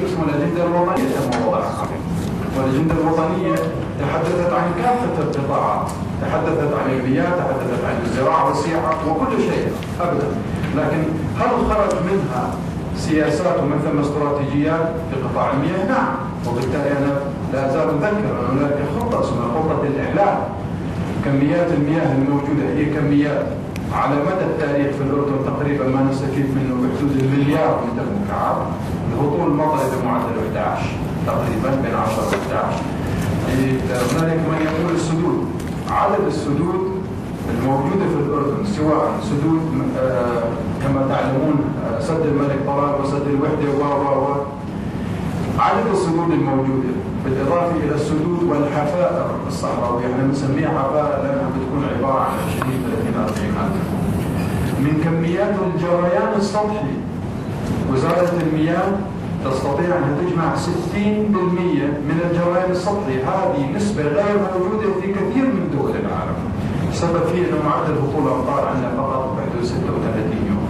شيء اسمه الأجندة الوطنية تم وضعها. والأجندة الوطنية تحدثت عن كافة القطاعات، تحدثت عن المياه، تحدثت عن الزراعة والسياحة وكل شيء أبدا. لكن هل خرج منها سياسات ومن ثم استراتيجيات في قطاع المياه؟ نعم. وبالتالي أنا لا أزال أذكر أن هناك خطة اسمها خطة الإحلال. كميات المياه الموجودة هي كميات على مدى التاريخ في الأردن تقريبا ما نستفيد منه بحدود المليار متر مكعب. الهطول المطري بمعدل 11 تقريبا بين 10 و 11. هنالك من يقول السدود. عدد السدود الموجودة في الأردن سواء سدود كما تعلمون سد الملك طلال وسد الوحدة و عدد السدود الموجودة بالإضافة إلى السدود والحفائر الصحراوية، احنا بنسميها حفائر لأنها بتكون عبارة عن 20 30 40 ألف. من كميات الجريان السطحي وزارة المياه تستطيع أن تجمع 60% من الجريان السطحي. هذه نسبة غير موجودة في كثير من دول العالم. السبب فيه أنه معدل هطول الأمطار عندنا فقط بحدود 36 يوم.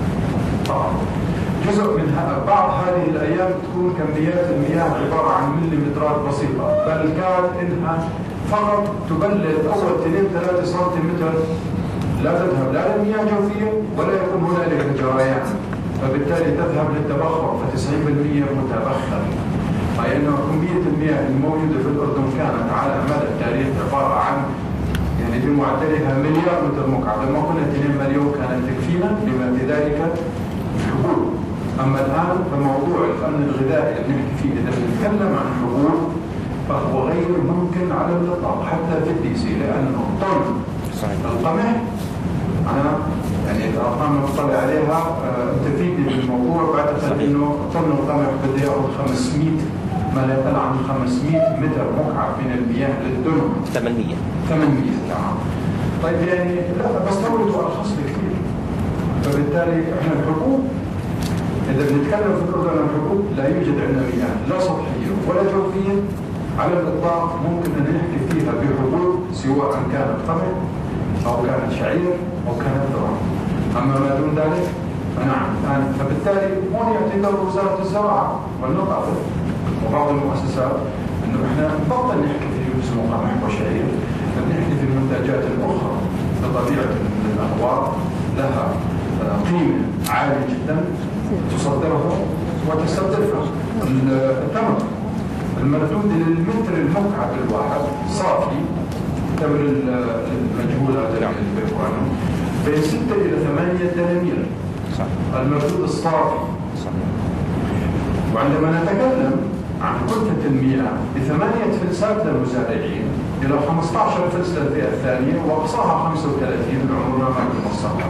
جزء من بعض هذه الأيام تكون كميات المياه عبارة عن مليمترات بسيطة، بل كاد إنها فقط تبلد أول 2-3 سنتيمتر، لا تذهب لا للمياه الجوفية ولا يكون هنالك جريان، فبالتالي تذهب للتبخر، ف90% متبخر. أي أن كمية المياه الموجودة في الأردن كانت على مدى التاريخ عبارة عن يعني بمعدلها مليار متر مكعب. لما كنا 2 مليون كانت تكفينا بما في ذلك حبوب. أما الآن فموضوع الأمن الغذائي اللي بنحكي فيه إذا بنتكلم عن حبوب فهو غير ممكن على الإطلاق حتى في الدي سي، لأنه طن القمح أنا يعني الأرقام نطلع عليها تفيدني بالموضوع. بعتقد إنه طن القمح بده ياخذ 500 ما لا يقل عن 500 متر مكعب من المياه للدنم. 800 تمام. طيب يعني لا بستوردوا أرخص بكثير. فبالتالي احنا الحبوب إذا بنتكلم في الأردن عن الحبوب لا يوجد عندنا مياه لا سطحية ولا جوفية على الإطلاق ممكن أن نحكي فيها بحبوب سواء كانت قمح أو كانت شعير أو كانت ذرة. أما ما دون ذلك فنعم. فبالتالي هون يعتبر وزارة الزراعة والنقابة وبعض المؤسسات إنه إحنا نبطل نحكي في اسمه قمح وشعير، بنحكي في المنتجات الأخرى بطبيعة الأخبار لها قيمة عالية جدا تصدرها وتستبدلها. التمر المردود للمتر المكعب الواحد صافي تمر المجهول هذا اللي بيحكوا عنه بين 6 إلى 8 دنانير المردود الصافي. وعندما نتكلم عن كلفة المياه ب8 فلسات للمزارعين إلى 15 فلس للفئة الثانية وأقصاها 35 عمرنا ما يتوصل.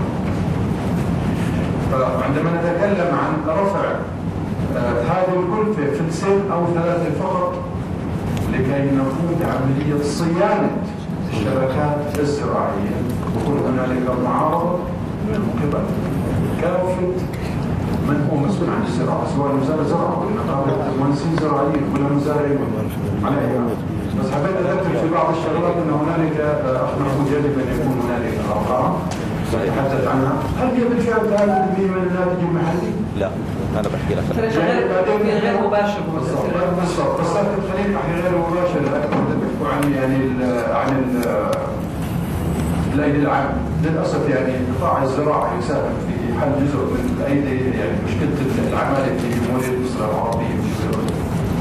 فعندما نتكلم عن رفع هذه الكلفة فلسين أو 3 فقط لكي نقوم بعملية صيانة الشبكات الزراعية ويكون هنالك معارضة من قبل كافة من هو مسؤول عن الزراعة سواء وزارة الزراعة ولا نقابة المهندسين الزراعيين ولا مزارعين على بس حبيت أذكر في بعض الشغلات أن هنالك أخبر يجب أن يكون هنالك أرقام يتحدث عنها. هل هي بالفعل 3% من الناتج المحلي؟ لا أنا بحكي لك غير مباشر. بالضبط. بس خلينا نحكي غير مباشر لكن بيحكوا عن يعني عن الأيدي العامة. للأسف يعني قطاع الزراعة يساهم في حل جزء من الأيدي يعني مشكلة العمالة في جمهورية مصر العربية وفي الأردن.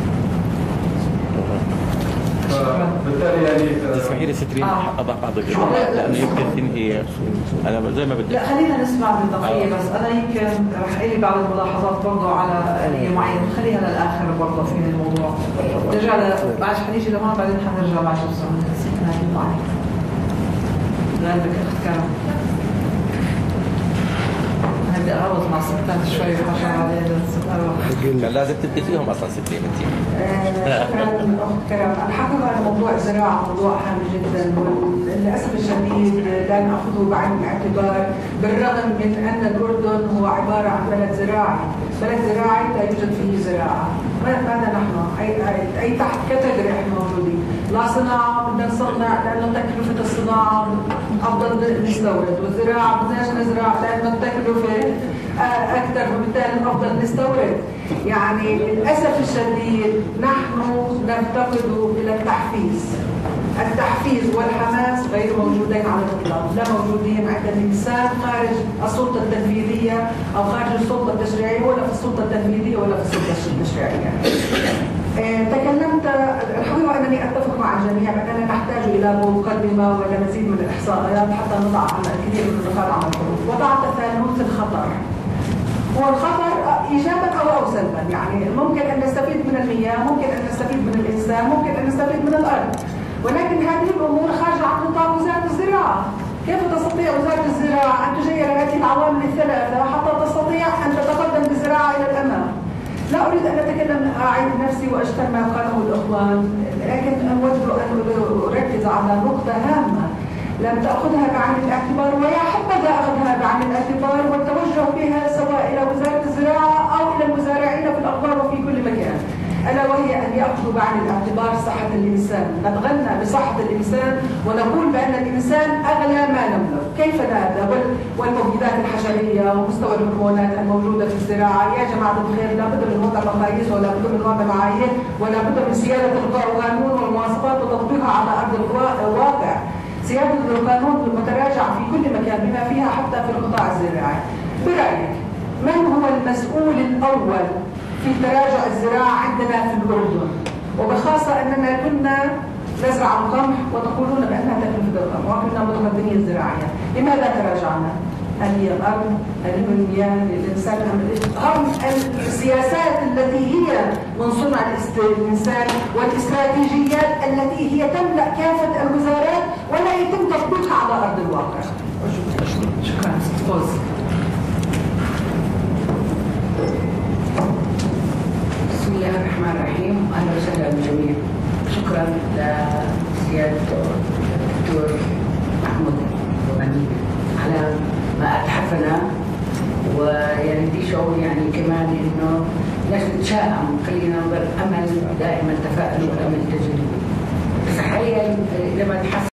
بالتالي يعني اسمحي لي سترين اضع بعض الجمل لانه يمكن تنهي انا زي ما بدي. لا خلينا نسمع بالدقيقه بس انا يمكن رح لي بعض الملاحظات برضه على آلية معينه خليها للاخر برضه في الموضوع. نرجع بعد حنيجي لهون بعدين حنرجع بعد شو صار نسيت هذه معي. لعندك اخت كرم. بدي اعوض مع ستات شوي وحشر عليه كان لازم تبدي فيهم اصلا ستين انت. شكرا اخت كرم. الحقيقه ان موضوع الزراعه موضوع هام جدا وللاسف الشديد لا ناخذه بعين الاعتبار بالرغم من ان الاردن هو عباره عن بلد زراعي، بلد زراعي لا يوجد فيه زراعه. ماذا نحن؟ اي تحت كاتيجوري احنا موجودين؟ لا صناعه بدنا نصنع لانه تكلفه الصناعه افضل نستورد، والزراعه بدناش نزرع لانه التكلفه اكثر، وبالتالي افضل نستورد. يعني للاسف الشديد نحن نفتقد الى التحفيز والحماس غير موجودين على الاطلاق، لا موجودين عند الانسان خارج السلطه التنفيذيه او خارج السلطه التشريعيه، ولا في السلطه التنفيذيه ولا في السلطه التشريعيه. تكلمت الحقيقه انني اتفق مع الجميع باننا نحتاج الى مقدمه ولا مزيد من الاحصائيات حتى نضع الكثير من النقاط على الحروف. وضعت ثانوت الخطر. هو الخطر ايجابا او سلبا، يعني ممكن ان نستفيد من المياه، ممكن ان نستفيد من الانسان، ممكن ان نستفيد من الارض، ولكن هذه الامور خارجه عن نطاق وزاره الزراعه. كيف تستطيع وزاره الزراعه ان تغير هذه العوامل الثلاثه حتى تستطيع ان تتقدم بالزراعه الى الامام؟ لا اريد ان اتكلم اعيد نفسي واشتم ما قاله الاخوان، لكن اود ان اركز على نقطه هامه لم تاخذها بعين الاعتبار، ويا حبذا اخذها بعين الاعتبار والتوجه بها سواء الى وزاره الزراعه او الى المزارعين في الاقطار وفي كل مكان، الا وهي ان ياخذوا بعين الاعتبار صحه الانسان. نتغنى بصحه الانسان ونقول بان الانسان اغلى ما نملك، كيف هذا؟ والمبيدات الحشريه ومستوى الهرمونات الموجوده في الزراعه، يا جماعه الخير لابد من وضع مقاييس ولا بد من وضع معايير ولا بد من سياده القانون والمواصفات وتطبيقها على ارض الواقع. سياده القانون المتراجع في كل مكان بما فيها حتى في القطاع الزراعي. برايك من هو المسؤول الاول في تراجع الزراعه عندنا في الاردن؟ وبخاصه اننا كنا نزرع القمح وتقولون بانها تكلفه القمح وكنا متقدمين زراعيا، لماذا تراجعنا؟ هل هي الارض؟ هل هي المياه؟ الانسان؟ هم السياسات التي هي من صنع الانسان والاستراتيجيات التي هي تملا كافه الوزارات ولا يتم تطبيقها على ارض الواقع. شكرا. بسم الله الرحمن الرحيم، اهلا وسهلا بالجميع. شكرا لسياده الدكتور محمود الغني على ما اتحفنا، ويعني دي شعور يعني كمان انه ليش نتشائم، خلينا نظل امل دائما، تفاؤل والامل تجري. تخيل لما تحس